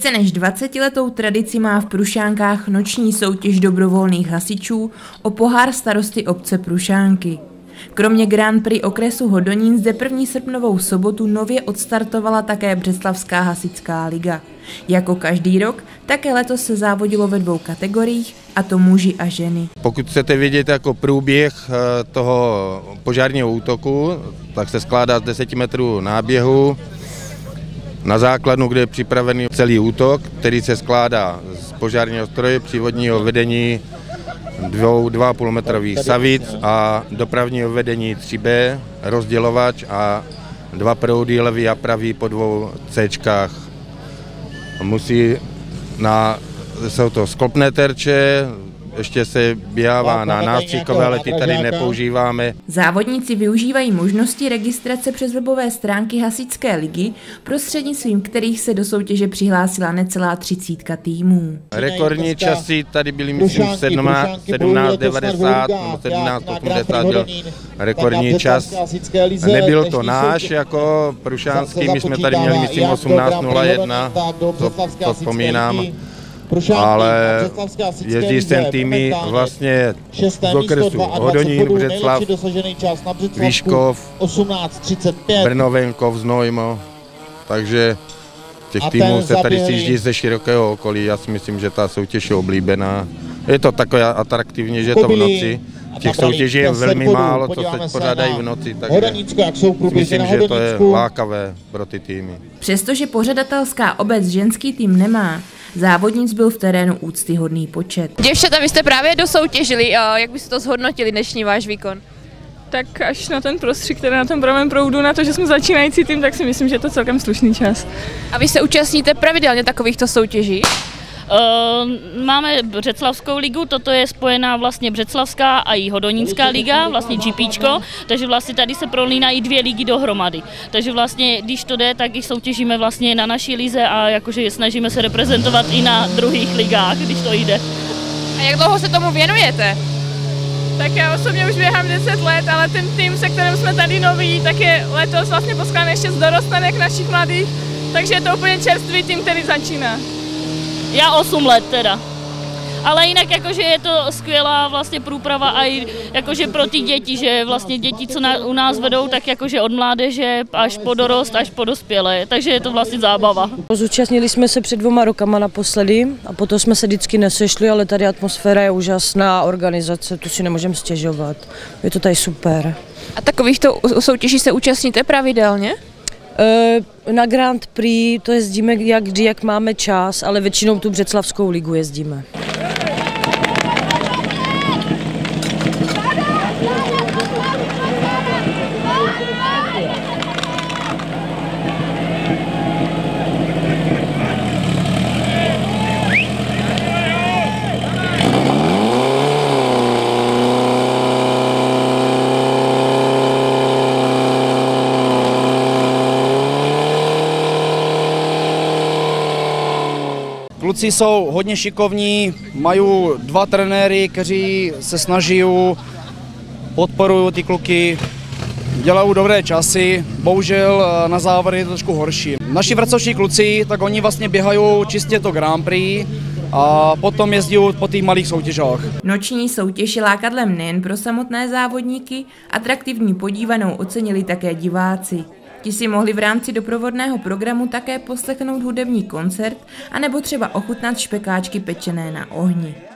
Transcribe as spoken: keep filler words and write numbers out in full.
Více než dvacetiletou tradici má v Prušánkách noční soutěž dobrovolných hasičů o pohár starosty obce Prušánky. Kromě Grand Prix okresu Hodonín zde první srpnovou sobotu nově odstartovala také Břeclavská hasičská liga. Jako každý rok, také letos se závodilo ve dvou kategoriích, a to muži a ženy. Pokud chcete vědět jako průběh toho požárního útoku, tak se skládá z deseti metrů náběhu na základnu, kde je připravený celý útok, který se skládá z požárního stroje, přívodního vedení dvou dva a půl metrových savic a dopravního vedení tři bé, rozdělovač a dva proudy levý a pravý po dvou céčkách. Musí na, jsou to sklopné terče, ještě se běhává na nástřikové, ale ty tady nepoužíváme. Závodníci využívají možnosti registrace přes webové stránky hasičské ligy, prostřednictvím kterých se do soutěže přihlásila necelá třicítka týmů. Rekordní časy tady byly, myslím, sedmnáct devadesát, sedmnáct osmdesát byl rekordní čas. Nebyl to náš, jako prušánský, my jsme tady měli, myslím, osmnáct nula jedna, to, to vzpomínám. Ale jezdí sem týmy vlastně z okresu Hodonín, Břeclav, Výškov, Brno, Venkov, Znojmo, takže těch týmů se tady sjíždí ze širokého okolí. Já si myslím, že ta soutěž je oblíbená. Je to takové atraktivní, že je to v noci. Těch soutěží je velmi málo, co se pořádají v noci, takže myslím, že to je lákavé pro ty týmy. Přestože pořadatelská obec ženský tým nemá, závodnic byl v terénu úctyhodný počet. Děvčata, vy jste právě dosoutěžili, jak byste to zhodnotili dnešní váš výkon? Tak až na ten prostřih, který na tom pravém proudu, na to, že jsme začínající tým, tak si myslím, že je to celkem slušný čas. A vy se účastníte pravidelně takovýchto soutěží? Uh, máme Břeclavskou ligu, toto je spojená vlastně Břeclavská a i Hodonínská liga, vlastně GPčko, takže vlastně tady se prolínají dvě ligy dohromady. Takže vlastně, když to jde, tak i soutěžíme vlastně na naší lize a jakože snažíme se reprezentovat i na druhých ligách, když to jde. A jak dlouho se tomu věnujete? Tak já osobně už běhám deset let, ale ten tým, se kterým jsme tady noví, tak je letos vlastně poskládaný ještě z dorostenek našich mladých, takže je to úplně čerstvý tým, který začíná. Já osm let teda. Ale jinak jakože je to skvělá vlastně průprava a i jakože pro ty děti, že vlastně děti, co na, u nás vedou, tak jakože od mládeže až po dorost, až po dospělé, takže je to vlastně zábava. Zúčastnili jsme se před dvěma rokama naposledy a potom jsme se vždycky nesešli, ale tady atmosféra je úžasná, organizace, tu si nemůžeme stěžovat. Je to tady super. A takovýchto soutěží se účastníte pravidelně? Na Grand Prix to jezdíme jak kdy, jak máme čas, ale většinou tu Břeclavskou ligu jezdíme. Kluci jsou hodně šikovní, mají dva trenéry, kteří se snaží, podporují ty kluky, dělají dobré časy, bohužel na závěr je to trošku horší. Naši vrcovští kluci, tak oni vlastně běhají čistě to Grand Prix a potom jezdí po těch malých soutěžách. Noční soutěž je lákadlem nejen pro samotné závodníky, atraktivní podívanou ocenili také diváci. Ti si mohli v rámci doprovodného programu také poslechnout hudební koncert anebo třeba ochutnat špekáčky pečené na ohni.